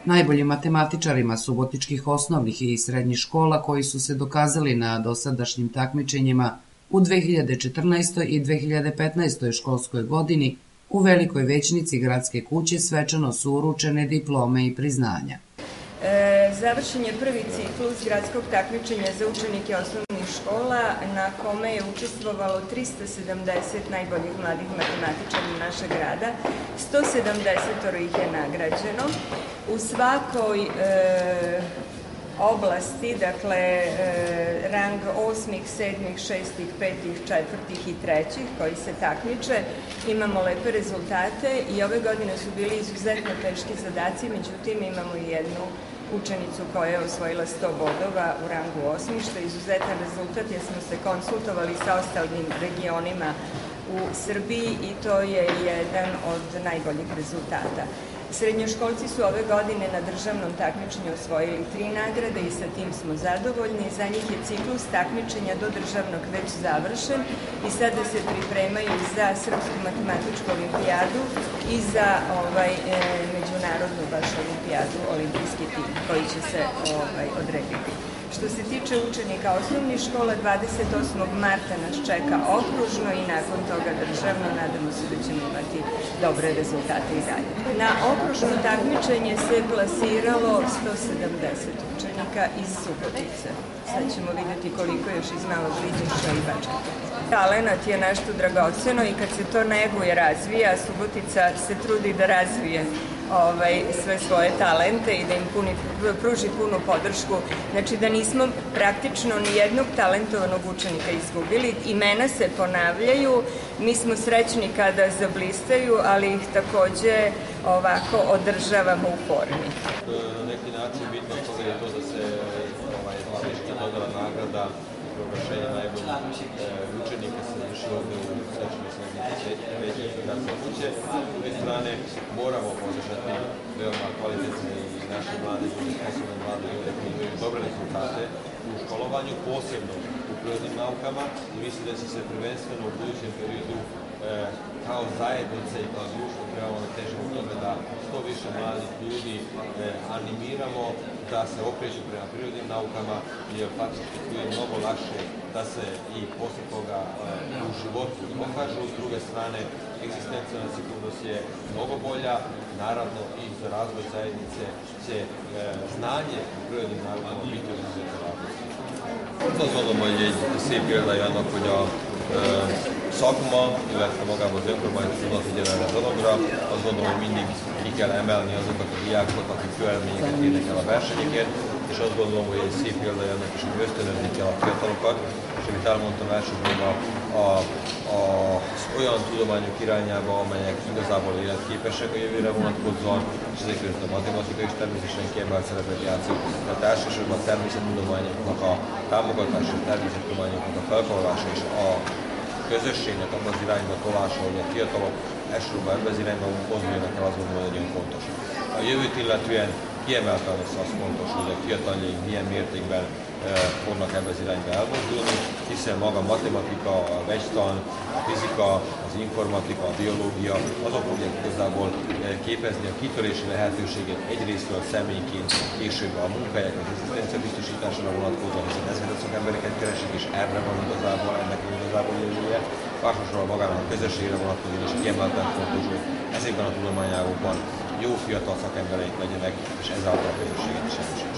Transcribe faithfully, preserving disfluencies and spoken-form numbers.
Najboljim matematičarima subotičkih osnovnih i srednjih škola koji su se dokazali na dosadašnjim takmičenjima u dve hiljade četrnaestoj. i dve hiljade petnaestoj. školskoj godini u Velikoj većnici Gradske kuće svečano su uručene diplome i priznanja. E, završen je prvi ciklus gradskog takmičenja za učenike osnovnih škola na kome je učestvovalo trista sedamdeset najboljih mladih matematičara našeg grada. sto sedamdeset ih je nagrađeno. U svakoj e, oblasti, dakle e, rang osmih, sedmih, šestih, petih, četvrtih i trećih koji se takmiče, imamo lepe rezultate i ove godine su bili izuzetno teški zadaci, međutim imamo i jednu učenicu koja je osvojila sto bodova u rangu osmih, što je izuzetan rezultat jer smo se konsultovali sa ostalim regionima u Srbiji i to je jedan od najboljih rezultata. Srednjoškolci su ove godine na državnom takmičenju osvojili tri nagrade i sa tim smo zadovoljni. Za njih je ciklus takmičenja do državnog već završen i sada se pripremaju za Srpsku matematičku olimpijadu i za ovaj, e, međunarodnu baš olimpijadu, olimpijski tim koji će se ovaj, odrediti. Što se tiče učenika osnovnih škola, dvadeset osmog marta nas čeka okružno i nakon toga državno. Nadamo se da ćemo imati dobre rezultate i dalje. Na okružno takmičenje se plasiralo sto sedamdeset učenika iz Subotice. Sad ćemo vidjeti koliko još iz Malog Liđišća i Bačke. Talenat je nešto dragoceno i kad se to neguje, razvija, Subotica se trudi da razvije Ovaj, sve svoje talente i da im puni, pruži punu podršku. Znači da nismo praktično ni jednog talentovanog učenika izgubili. Imena se ponavljaju, mi smo srećni kada zablistaju, ali ih takođe ovako održavamo u formi. Na neki način bitno toga je to da se ovaj, slična dodala nagrada i proglašenje najboljih učenika se završi ovde u svečanoj srednjici većinske gradske kuće. S druge strane, moramo podržati veoma kvalitetne i naše mlade ljude, sposobne mlade ljude koji imaju dobre rezultate u školovanju, posebno u prirodnim naukama i mislim da će se prvenstveno u budućem periodu e, kao zajednica i kao društvo trebamo da težimo u tome da što više mladih ljudi e, animiramo da se okreću prema prirodnim naukama, jer faktički tu je mnogo lakše da se i posle toga e, u životu pokažu. S druge strane, egzistencijalna sigurnost je mnogo bolja, naravno i za razvoj zajednice će e, znanje u prirodnim naukama biti od izuzetne važnosti. Azt gondolom, hogy egy szép példája annak, hogy a e, szakma, illetve magában az önkormányzat odafigyel erre a dologra. Azt gondolom, hogy mindig ki kell emelni azokat a diákokat, akik főeredményeket érnek el a versenyekért, és azt gondolom, hogy egy szép példája annak is, hogy ösztönözni kell a fiatalokat, és amit elmondtam elsősorban a, a, a, az olyan tudományok irányába, amelyek igazából életképesek a jövőre vonatkozóan, és ezek között a matematika is természetesen kiemelt szerepet játszik. Tehát elsősorban a természettudományoknak a támogatása, a természettudományoknak a felkarolása és a közösségnek abban az irányba tolása, hogy a fiatalok elsősorban ebben az irányba mozduljanak el, azt gondolom, hogy nagyon fontos. A jövőt illetően kiemelten lesz az fontos, hogy a fiataljaink milyen mértékben e, fognak ebbe az irányba elmozdulni, hiszen maga a matematika, a vegytan, a fizika, az informatika, a biológia, azok fogják igazából e, képezni a kitörési lehetőséget egyrésztről személyként, később a munkahelyek, az egzisztencia biztosításra vonatkozóan, hiszen ezeket azok embereket keresik, és erre van igazából, ennek igazából jövője. Másosról magának a közösségre vonatkozóan is kiemelten fontos, hogy ezekben a tudományágokban jó fiatal szakembereink legyenek, és ezáltal a közösséget is erősítik.